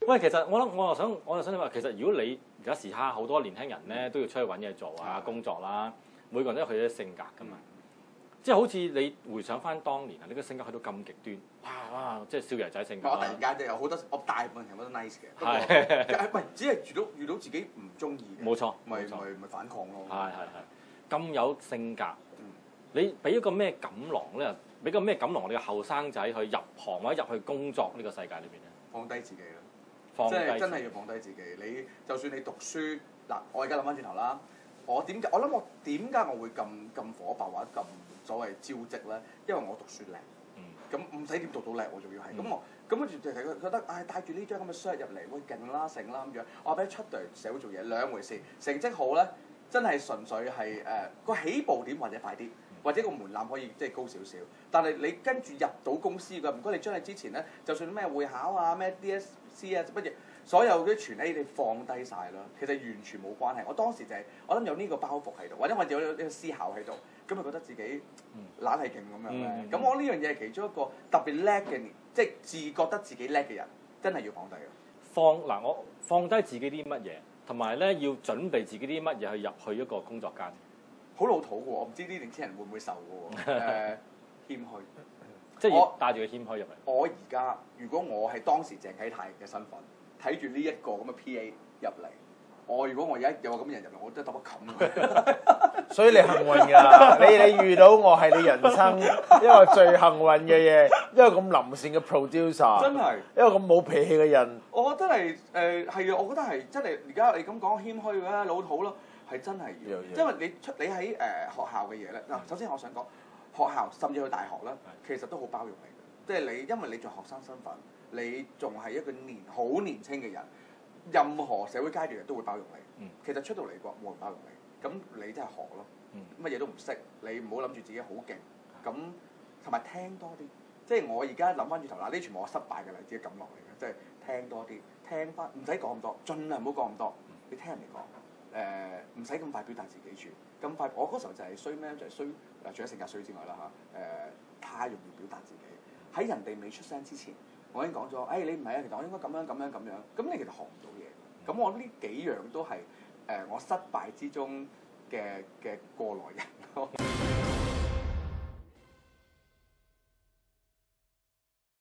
喂，其實我又想你話，其實如果你而家時下好多年輕人咧都要出去揾嘢做啊、工作啦，每個人都有佢啲性格噶嘛。即係好似你回想翻當年啊，你個性格去到咁極端，哇！即係少爺仔性格。 我突然間就有好多，我大部分人我都 nice 嘅。 係。 唔係，只係遇到自己唔中意嘅。 冇錯。 咪反抗咯。 係。咁有性格，你俾一個咩錦囊咧？俾個咩錦囊我哋嘅後生仔去入行或者入去工作呢個世界裏邊咧？ 放低自己啦。 放低。 即係真係要放低自己。你就算你讀書嗱，我而家諗翻轉頭啦，我諗我點解我會咁火爆或者咁所謂招積咧？因為我讀書叻。咁唔使點讀到叻，我仲要係咁跟住就係覺得帶住呢張咁嘅 shirt 入嚟，喂勁啦成啦咁樣。我俾出到社會做嘢兩回事，成績好咧，真係純粹係個起步點或者快啲，或者個門檻可以即係高少少。但係你跟住入到公司嘅，唔該你將你之前咧，就算咩會考啊、咩 DSC 啊乜嘢，所有啲全 A 你放低晒啦。其實完全冇關係。我當時就係我諗有呢個包袱喺度，或者我有呢個思考喺度。咁咪覺得自己懶係勁咁樣咧，咁我呢樣嘢係其中一個特別叻嘅，即係自覺得自己叻嘅人，真係要放低嘅。 我放低自己啲乜嘢，同埋咧要準備自己啲乜嘢去入去一個工作間。 好老土嘅喎，我唔知呢年輕人會唔會受嘅喎。謙虛， 即係要帶住個謙虛入嚟。 我而家如果我係當時鄭啟泰嘅身份，睇住呢一個咁嘅 PA 入嚟。如果我而家有個咁嘅人入嚟，我真係揼一冚。 所以你幸運㗎，你遇到我係你人生一個最幸運嘅嘢，一個咁臨線嘅 producer， 真係一個咁冇脾氣嘅人。 我覺得係係啊，我覺得係真係而家你咁講謙虛嘅老土咯，係真係要，因為你喺學校嘅嘢咧嗱，首先我想講學校甚至去大學咧，其實都好包容你嘅，即係你因為你做學生身份，你仲係一個好年輕嘅人。任何社會階段人都會包容你，其實出到嚟國冇人包容你，咁你真係學咯，乜嘢都唔識，你唔好諗住自己好勁，咁同埋聽多啲，即係我而家諗翻轉頭啦，呢全部我失敗嘅例子咁落嚟嘅，即係聽多啲，聽翻唔使講咁多，盡量唔好講咁多，你聽人哋講，唔使咁快表達自己住，咁快我嗰時候就係衰咩？就係衰除咗性格衰之外啦太容易表達自己，喺人哋未出聲之前。我已經講咗，你唔係啊，其實我應該咁樣，咁你其實學唔到嘢。咁我呢幾樣都係我失敗之中嘅過來人咯。